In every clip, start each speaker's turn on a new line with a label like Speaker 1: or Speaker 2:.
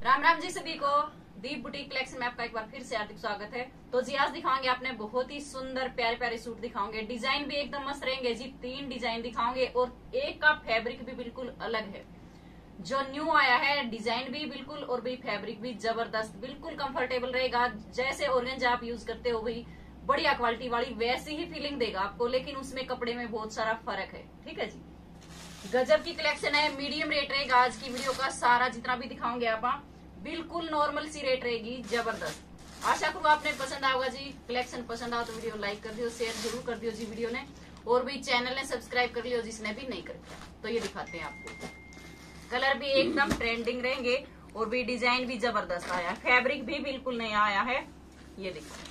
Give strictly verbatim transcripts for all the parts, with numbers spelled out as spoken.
Speaker 1: राम राम जी सभी को। दीप boutique collection में आपका एक बार फिर से हार्दिक स्वागत है। तो जी आज दिखाएंगे आपने बहुत ही सुंदर प्यारे प्यारे सूट दिखाओगे। डिजाइन भी एकदम मस्त रहेंगे जी। तीन डिजाइन दिखाओगे और एक का फैब्रिक भी बिल्कुल अलग है। जो न्यू आया है डिजाइन भी बिल्कुल और भी फैब्रिक भी जबरदस्त, बिल्कुल कंफर्टेबल रहेगा। जैसे ऑर्गेंजा आप यूज करते हो भाई बढ़िया क्वालिटी वाली वैसी ही फीलिंग देगा आपको, लेकिन उसमें कपड़े में बहुत सारा फर्क है। ठीक है जी, गजब की कलेक्शन है। मीडियम रेट रहेगा आज की वीडियो का। सारा जितना भी दिखाओगे आप बिल्कुल नॉर्मल सी रेट रहेगी, जबरदस्त। आशा करूँ आपने पसंद आएगा जी। कलेक्शन पसंद आओ तो वीडियो लाइक कर दियो, शेयर जरूर कर दियो जी वीडियो ने, और भी चैनल ने सब्सक्राइब कर लियो जिसने भी नहीं कर। तो ये दिखाते हैं आपको, कलर भी एकदम ट्रेंडिंग रहेंगे और भी डिजाइन भी जबरदस्त आया है। फैब्रिक भी बिल्कुल नया आया है। ये देखो,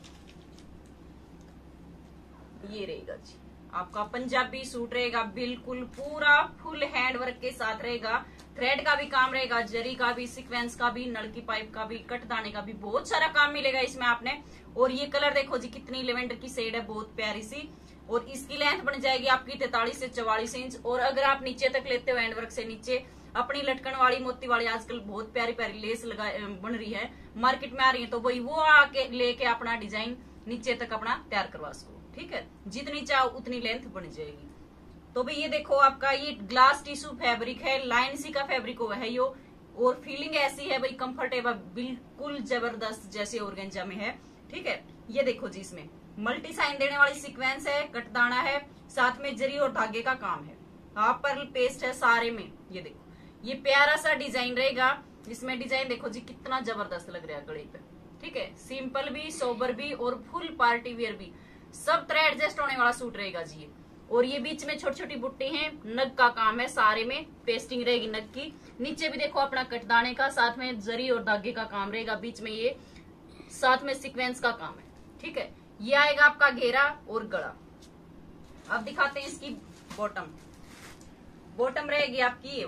Speaker 1: ये रहेगा जी आपका पंजाबी सूट रहेगा, बिल्कुल पूरा फुल हैंड वर्क के साथ रहेगा। थ्रेड का भी काम रहेगा, जरी का भी, सीक्वेंस का भी, नलकी पाइप का भी, कट दाने का भी, बहुत सारा काम मिलेगा इसमें आपने। और ये कलर देखो जी कितनी लेवेंडर की शेड है, बहुत प्यारी सी। और इसकी लेंथ बन जाएगी आपकी तैतालीस से चौवालीस इंच। और अगर आप नीचे तक लेते हो हैंड वर्क से नीचे, अपनी लटकन वाली मोती वाली आजकल बहुत प्यारी प्यारी लेस लगा बन रही है, मार्केट में आ रही है, तो वही वो आके लेके अपना डिजाइन नीचे तक अपना तैयार करवा सको। ठीक है, जितनी चाहो उतनी लेंथ बन जाएगी। तो भाई ये देखो आपका ये ग्लास टिश्यू फैब्रिक है, लाइन सी का फैब्रिक हुआ है यो। और फीलिंग ऐसी है भाई कंफर्टेबल, बिल्कुल जबरदस्त जैसे ऑर्गेंजा में है। ठीक है, ये देखो जी इसमें मल्टी साइन देने वाली सीक्वेंस है, कटदाना है, साथ में जरी और धागे का काम है, हाफ पर्ल पेस्ट है सारे में। ये देखो ये प्यारा सा डिजाइन रहेगा। इसमें डिजाइन देखो जी कितना जबरदस्त लग रहा है गले पे। ठीक है, सिंपल भी, सोबर भी और फुल पार्टी वेयर भी, सब तरह एडजस्ट होने वाला सूट रहेगा जी ये। और ये बीच में छोटी छोटी बुट्टी हैं, नग का काम है, सारे में पेस्टिंग रहेगी नग की। नीचे भी देखो अपना कटदाने का, साथ में जरी और धागे का काम रहेगा, बीच में ये साथ में सीक्वेंस का काम है। ठीक है, ये आएगा आपका घेरा और गला। अब दिखाते हैं इसकी बॉटम। बॉटम रहेगी आपकी ये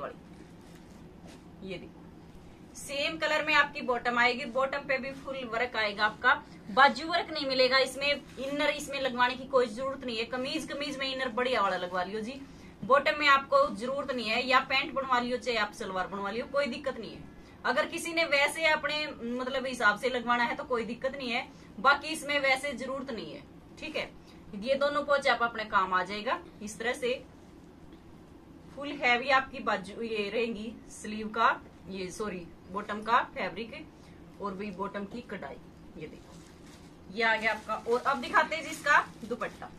Speaker 1: वाली, ये देखो सेम कलर में आपकी बॉटम आएगी। बॉटम पे भी फुल वर्क आएगा आपका, बाजू वर्क नहीं मिलेगा इसमें। इनर इसमें लगवाने की कोई जरूरत नहीं है। कमीज कमीज में इनर बढ़िया वाला लगवा लियो जी। बॉटम में आपको जरूरत नहीं है, या पैंट बनवा लियो चाहे आप सलवार बनवा लियो, कोई दिक्कत नहीं है। अगर किसी ने वैसे अपने मतलब हिसाब से लगवाना है तो कोई दिक्कत नहीं है, बाकी इसमें वैसे जरूरत नहीं है। ठीक है, ये दोनों पोच आप अपने काम आ जाएगा। इस तरह से फुल हैवी आपकी बाजू ये रहेंगी, स्लीव का ये सॉरी बॉटम का फैब्रिक और भी बॉटम की कढ़ाई। ये देखो ये आ गया आपका। और अब दिखाते हैं जी इसका दुपट्टा।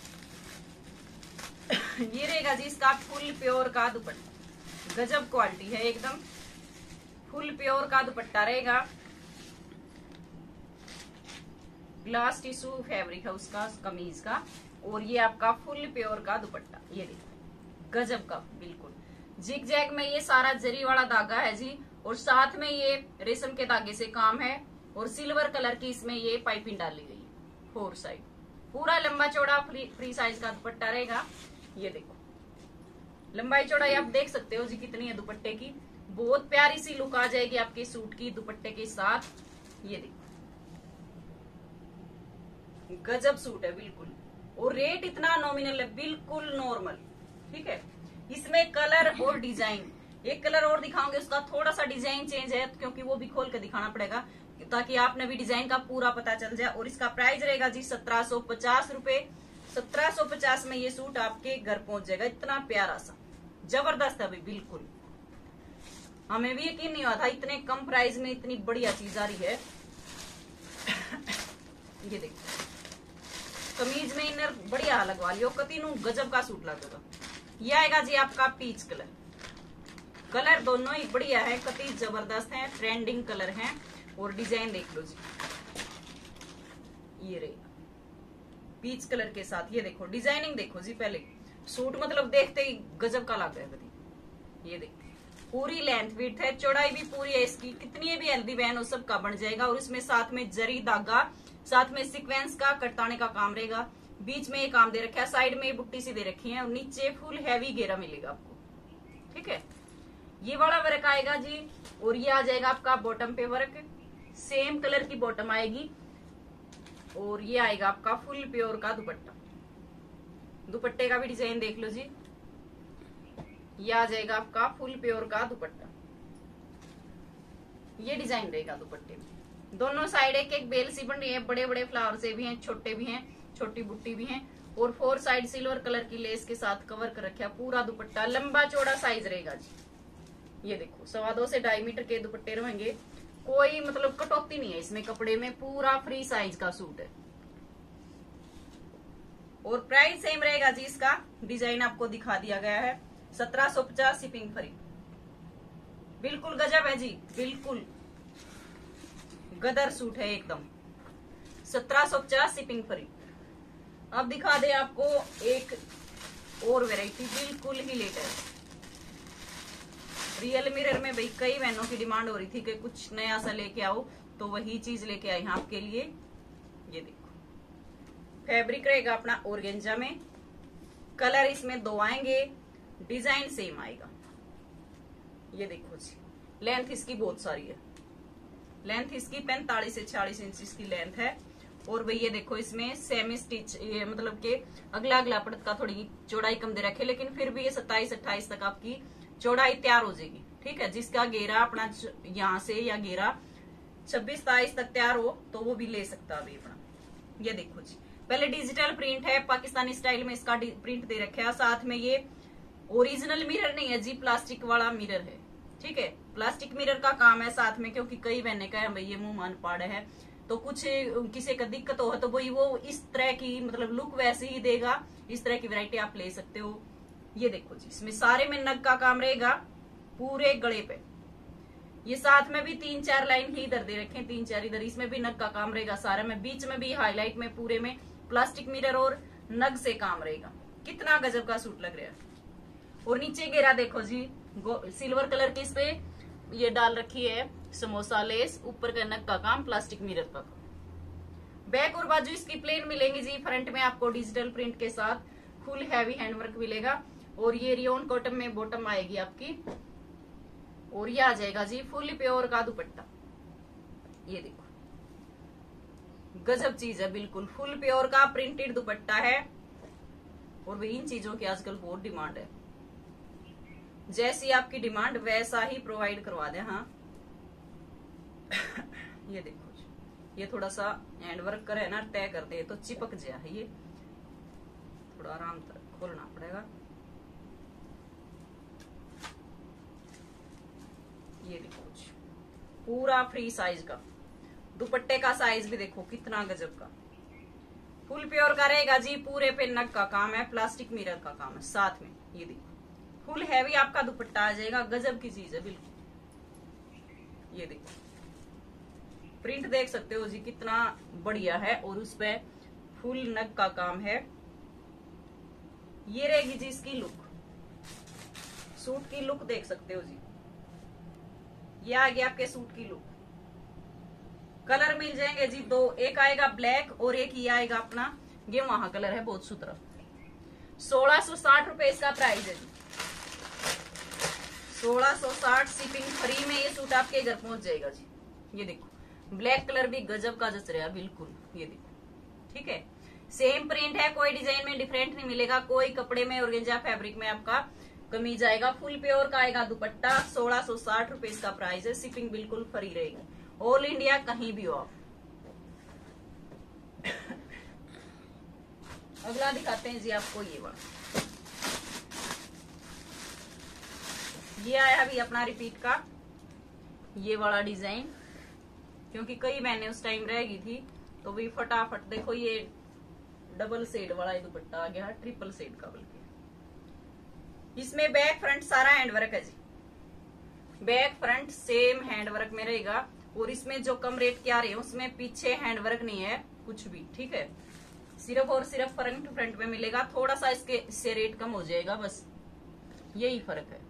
Speaker 1: ये रहेगा जी इसका फुल प्योर का दुपट्टा, गजब क्वालिटी है एकदम। फुल प्योर का दुपट्टा रहेगा, ग्लास टिश्यू फैब्रिक है उसका कमीज का। और ये आपका फुल प्योर का दुपट्टा, ये देखो गजब का, बिल्कुल जिग जैग में ये सारा जरी वाला धागा है जी। और साथ में ये रेशम के धागे से काम है, और सिल्वर कलर की इसमें ये पाइपिंग डाली गई है फोर साइड। पूरा लंबा चौड़ा फ्री फ्री साइज का दुपट्टा रहेगा। ये देखो लंबाई चौड़ाई आप देख सकते हो जी कितनी है दुपट्टे की। बहुत प्यारी सी लुक आ जाएगी आपके सूट की दुपट्टे के साथ। ये देखो गजब सूट है बिल्कुल। और रेट इतना नॉमिनल है, बिल्कुल नॉर्मल। ठीक है, इसमें कलर और डिजाइन, एक कलर और दिखाऊंगे उसका थोड़ा सा डिजाइन चेंज है, क्योंकि वो भी खोल के दिखाना पड़ेगा ताकि आपने भी डिजाइन का पूरा पता चल जाए। और इसका प्राइस रहेगा जी सत्रह सौ पचास रूपये। सत्रह सौ पचास में ये सूट आपके घर पहुंच जाएगा। इतना प्यारा सा जबरदस्त है भाई, बिल्कुल हमें भी यकीन नहीं हुआ था इतने कम प्राइस में इतनी बढ़िया चीज आ रही है। ये देखो कमीज में इनर बढ़िया लगवा लियो, कतीनू गजब का सूट लगेगा। ये आएगा जी आपका पीच कलर। कलर दोनों ही बढ़िया है, कती जबरदस्त है, ट्रेंडिंग कलर है। और डिजाइन देख लो जी, ये रहेगा पीच कलर के साथ। ये देखो डिजाइनिंग देखो जी, पहले सूट मतलब देखते ही गजब का लग रहा है। ये देखो पूरी लेंथ विड्थ है, चौड़ाई भी पूरी है इसकी। कितनी भी हेल्दी बहन हो सबका बन जाएगा। और इसमें साथ में जरी धागा, साथ में सीक्वेंस का कटताने का काम रहेगा। बीच में ये काम दे रखा है, साइड में बुट्टी सी दे रखी है, और नीचे फुल हैवी घेरा मिलेगा आपको। ठीक है, ये वाला वर्क आएगा जी। और ये आ जाएगा आपका बॉटम पे वर्क, सेम कलर की बॉटम आएगी। और ये आएगा आपका फुल प्योर का दुपट्टा। दुपट्टे का भी डिजाइन देख लो जी, ये आ जाएगा आपका फुल प्योर का दुपट्टा। ये डिजाइन रहेगा दुपट्टे में। दोनों साइड एक एक बेल सी बन रही है, बड़े बड़े फ्लावर से भी हैं, छोटे भी हैं, छोटी बुट्टी भी हैं, और फोर साइड सिल्वर कलर की लेस के साथ कवर कर रखा। पूरा दुपट्टा लंबा चौड़ा साइज रहेगा जी। ये देखो सवा दो से ढाई मीटर के दुपट्टे रहेंगे, कोई मतलब कटौती नहीं है इसमें कपड़े में, पूरा फ्री साइज का सूट है। और प्राइस सेम रहेगा जी। इसका डिजाइन आपको दिखा दिया गया है, सत्रह सौ पचास शिपिंग फ्री। बिल्कुल गजब है जी, बिल्कुल गदर सूट है एकदम, सत्रह सौ पचास शिपिंग फ्री। अब दिखा दे आपको एक और वैरायटी, बिल्कुल ही लेटेस्ट। रियल मिरर में भाई कई बहनों की डिमांड हो रही थी कि कुछ नया सा लेके आओ, तो वही चीज लेके आई हैं आपके लिए। ये देखो फैब्रिक रहेगा अपना ऑर्गेंजा में, कलर इसमें दो आएंगे, डिजाइन सेम आएगा। ये देखो जी, लेंथ इसकी बहुत सारी है, लेंथ इसकी पैंतालीस से छियालीस इंच इसकी लेंथ है। और भाई ये देखो इसमें सेमी स्टिच, ये मतलब के अगला अगला पड़त का थोड़ी चौड़ाई कम दे रखे, लेकिन फिर भी ये सत्ताईस अट्ठाईस तक आपकी चौड़ाई तैयार हो जाएगी। ठीक है, जिसका घेरा अपना यहाँ से या घेरा छब्बीस सताईस तक तैयार हो तो वो भी ले सकता है अभी अपना। ये देखो जी, पहले डिजिटल प्रिंट है, पाकिस्तानी स्टाइल में इसका प्रिंट दे रखा है। साथ में ये ओरिजिनल मिरर नहीं है जी, प्लास्टिक वाला मिरर है। ठीक है, प्लास्टिक मिरर का काम है साथ में, क्योंकि कई बहने का है भाई ये मुंह मान पाड़ है, तो कुछ किसी का दिक्कत हो तो वही वो इस तरह की मतलब लुक वैसे ही देगा। इस तरह की वैरायटी आप ले सकते हो। ये देखो जी, इसमें सारे में नग का काम रहेगा पूरे गले पे। ये साथ में भी तीन चार लाइन ही इधर दे रखे, तीन चार इधर, इसमें भी नग का काम रहेगा सारे में। बीच में भी हाईलाइट में पूरे में प्लास्टिक मिरर और नग से काम रहेगा। कितना गजब का सूट लग रहा है। और नीचे घेरा देखो जी, सिल्वर कलर की इस पे ये डाल रखी है समोसा लेस, ऊपर का नग का काम प्लास्टिक मिरर का काम। बैक और बाजू इसकी प्लेन मिलेंगी जी। फ्रंट में आपको डिजिटल प्रिंट के साथ फुल हैवी हैंडवर्क मिलेगा। और ये रियोन कॉटन में बॉटम आएगी आपकी, और ये आ जाएगा जी फुल प्योर का दुपट्टा। ये देखो गजब चीज है, बिल्कुल फुल प्योर का प्रिंटेड दुपट्टा है। और भाई इन चीजों की आजकल बहुत डिमांड है, जैसी आपकी डिमांड वैसा ही प्रोवाइड करवा दें। हाँ ये देखो ये थोड़ा सा हैंड वर्क करे ना, तय कर दे तो चिपक जाए है, ये थोड़ा आराम तक खोलना पड़ेगा। ये देखो पूरा फ्री साइज का दुपट्टे का साइज भी देखो कितना गजब का, फुल प्योर का रहेगा जी। पूरे पे नग का काम है, प्लास्टिक मिरर का काम है साथ में। ये देखो फुल हैवी आपका दुपट्टा आ जाएगा, गजब की चीज है बिल्कुल। ये देखो प्रिंट देख सकते हो जी कितना बढ़िया है, और उस पे फुल नग का काम है। ये रहेगी जी इसकी लुक, सूट की लुक देख सकते हो जी। ये आ गया आपके सूट की लुक। कलर मिल जाएंगे जी दो, एक आएगा ब्लैक और एक ये आएगा अपना ये वहां कलर है बहुत सुथरा। सोलह सौ साठ रुपए इसका प्राइस है जी, सोलह सौ साठ शिपिंग फ्री में ये सूट आपके घर पहुंच जाएगा जी। ये देखो ब्लैक कलर भी गजब का जच रहा है बिल्कुल। ये देखो ठीक है, सेम प्रिंट है, कोई डिजाइन में डिफरेंट नहीं मिलेगा, कोई कपड़े में ऑर्गेंजा फैब्रिक में आपका कमीज आएगा। फुल प्योर का आएगा दुपट्टा, सोलह सौ साठ रुपए इसका प्राइस है। शिपिंग बिल्कुल फ्री रहेगी, ऑल इंडिया कहीं भी हो आप। अगला दिखाते हैं जी आपको ये वाला, ये आया अभी अपना रिपीट का ये वाला डिजाइन, क्योंकि कई महीने उस टाइम रहेगी थी तो भी फटाफट देखो ये डबल शेड वाला ये दुपट्टा आ गया, ट्रिपल शेड का बल्कि। इसमें बैक फ्रंट सारा हैंडवर्क है जी, बैक फ्रंट सेम हैंडवर्क में रहेगा। और इसमें जो कम रेट के आ रहे हैं उसमें पीछे हैंडवर्क नहीं है कुछ भी। ठीक है, सिर्फ और सिर्फ फ्रंट टू फ्रंट में मिलेगा, थोड़ा सा इसके इससे रेट कम हो जाएगा, बस यही फर्क है।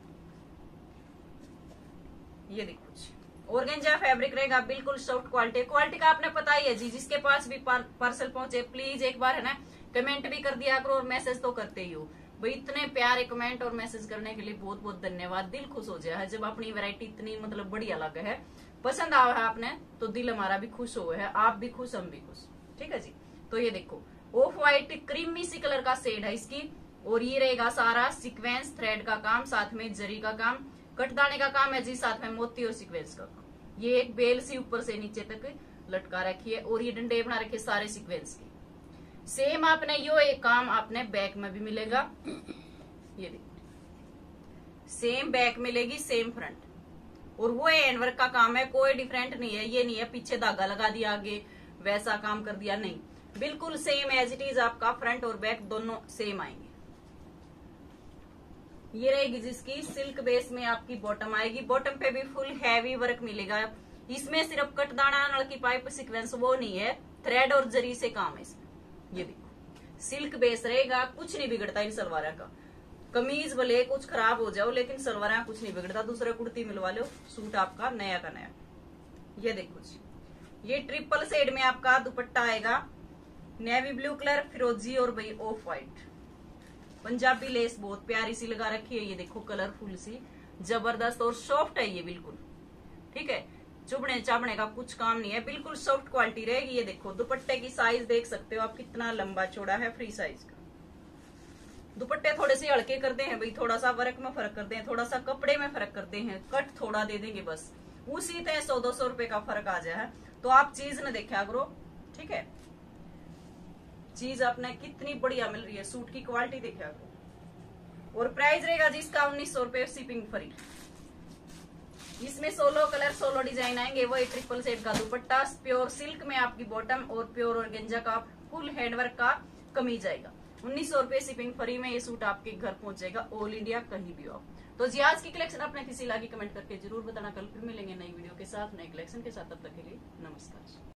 Speaker 1: ये देखो ऑर्गेंजा फैब्रिक रहेगा, बिल्कुल सॉफ्ट क्वालिटी। क्वालिटी का आपने पता ही है जी, जिसके पास भी पार्सल पहुंचे प्लीज एक बार है ना कमेंट भी कर दिया करो और मैसेज तो करते ही हो भाई। इतने प्यारे कमेंट और मैसेज करने के लिए बहुत बहुत धन्यवाद। दिल खुश हो जाए है जब अपनी वैरायटी इतनी मतलब बढ़िया लगा है, पसंद आया है आपने तो दिल हमारा भी खुश हुआ है, आप भी खुश हम भी खुश। ठीक है जी, तो ये देखो ऑफ व्हाइट क्रीमी सी कलर का शेड है इसकी। और ये रहेगा सारा सीक्वेंस थ्रेड का काम, साथ में जरी का काम, कटदाने का काम है जी, साथ में मोती और सीक्वेंस का काम। ये एक बेल सी ऊपर से नीचे तक लटका रखी है और ये डंडे बना रखे सारे सीक्वेंस के। सेम आपने यो एक काम आपने बैक में भी मिलेगा, ये देखिए सेम बैक मिलेगी सेम फ्रंट, और वो हैंड वर्क का काम है, कोई डिफरेंट नहीं है। ये नहीं है पीछे धागा लगा दिया आगे वैसा काम कर दिया, नहीं, बिल्कुल सेम एज इट इज आपका फ्रंट और बैक दोनों सेम आएंगे। ये रहेगी जिसकी सिल्क बेस में आपकी बॉटम आएगी, बॉटम पे भी फुल हैवी वर्क मिलेगा। इसमें सिर्फ कटदाना नलकी पाइप सीक्वेंस वो नहीं है, थ्रेड और जरी से काम है इसमें। ये देखो सिल्क बेस रहेगा, कुछ नहीं बिगड़ता इन सलवारा का। कमीज भले कुछ खराब हो जाओ लेकिन सलवारा कुछ नहीं बिगड़ता, दूसरा कुर्ती मिलवा लो, सूट आपका नया का नया। ये देखो जी, ये ट्रिपल शेड में आपका दुपट्टा आएगा, नेवी ब्लू कलर, फिरोजी और भाई ऑफ व्हाइट। पंजाबी लेस बहुत प्यारी सी लगा रखी है, ये देखो कलरफुल सी, जबरदस्त और सॉफ्ट है ये बिल्कुल, ठीक है। चुभने चाबने का कुछ काम नहीं है, बिल्कुल सॉफ्ट क्वालिटी रहेगी। ये देखो दुपट्टे की साइज देख सकते हो आप कितना लंबा चौड़ा है, फ्री साइज का। दुपट्टे थोड़े से हल्के करते हैं भाई, थोड़ा सा वर्क में फर्क करते हैं, थोड़ा सा कपड़े में फर्क करते हैं, कट थोड़ा दे देंगे बस, उसी तरह सौ दो सौ रुपए का फर्क आ जाए। तो आप चीज न देखा करो, ठीक है। चीज अपने कितनी बढ़िया मिल रही है, सूट की क्वालिटी देखा करो। और प्राइस रहेगा जिसका उन्नीस सौ रुपए शिपिंग फ्री। इसमें सोलो कलर सोलो डिजाइन आएंगे, वही ट्रिपल सेट का दुपट्टा, प्योर सिल्क में आपकी बॉटम और प्योर ऑर्गेंजा का फुल हैंडवर्क का कमीज आएगा। उन्नीस सौ रुपए शिपिंग फ्री में ये सूट आपके घर पहुंच जाएगा, ऑल इंडिया कहीं भी हो। तो जी आज की कलेक्शन अपने किसी लागी कमेंट करके जरूर बताना। कल फिर मिलेंगे नई वीडियो के साथ, नए कलेक्शन के साथ, तब तक के लिए नमस्कार।